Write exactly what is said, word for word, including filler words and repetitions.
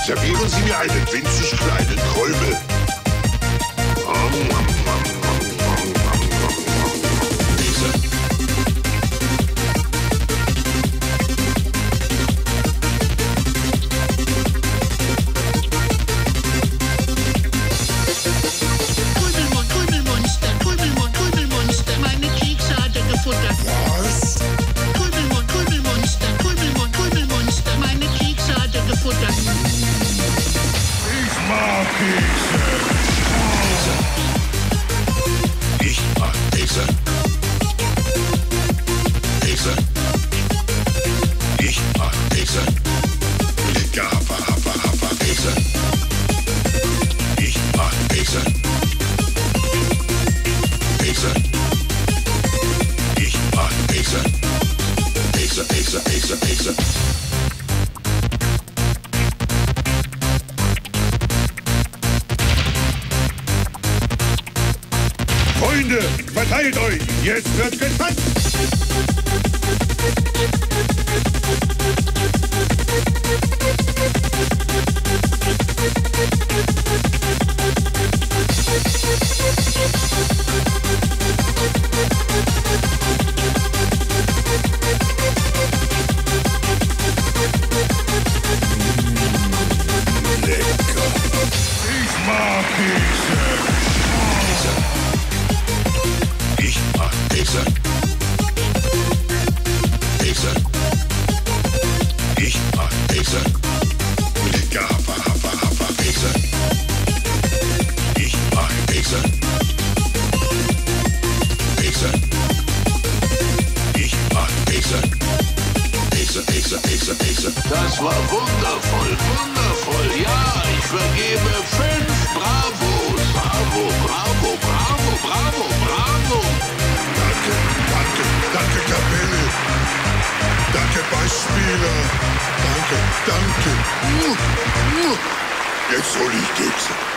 Servieren Sie mir einen winzig kleinen Krümel. Diese. Krümelmon- Krümelmonster, Krümelmon- Krümelmonster, meine Kekse hat er gefuttert. Was? Krümelmon- Krümelmonster, Krümelmon- Krümelmonster, meine Kekse hat er gefuttert. Ich mag Kekse. Ich mag Kekse. Kekse. Ich mag Kekse. Lecker, haffa, haffa, haffa, Kekse. Ich mag Kekse. Kekse. Ich mag Kekse. Kekse, Kekse, Kekse, Kekse. Freunde, verteilt euch! Jetzt wird gespannt! Lecker! Ich mag Kekse! Ich mag Kekse. Kekse. Ich mag Kekse. Lecker, haffa, haffa, haffa, Kekse. Ich mag Kekse. Kekse. Ich mag Kekse. Kekse, Kekse, Kekse, Kekse. Das war wundervoll, wundervoll. Ja, ich vergebe fünf Bravos. Bravo, bravo, bravo, bravo, bravo. Danke, danke, danke, Kapelle. Danke, Beispieler. Danke, danke. Jetzt hol ich Kekse.